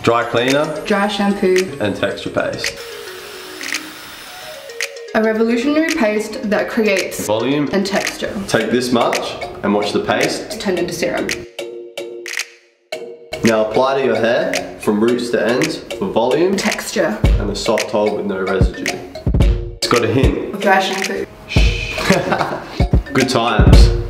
Dry cleaner. Dry shampoo. And texture paste. A revolutionary paste that creates Volume and texture. Take this much and watch the paste Turn into serum. Now apply to your hair from roots to ends for volume, Texture. and a soft hold with no residue. It's got a hint. Dry shampoo. Good times.